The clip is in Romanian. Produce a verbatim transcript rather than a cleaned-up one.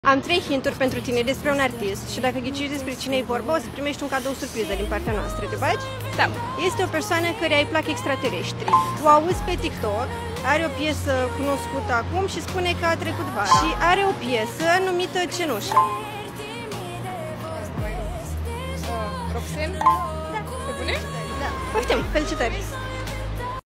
Am trei hinturi pentru tine despre un artist și dacă ghicești despre cine e vorba, o să primești un cadou surpriză din partea noastră. Te bagi? Da. Este o persoană care îi plac extraterestri. O auzi pe TikTok, are o piesă cunoscută acum și spune că a trecut vara. Și are o piesă numită Cenușă. Roxen? Da. Pe bune? Da. Poftim, felicitări!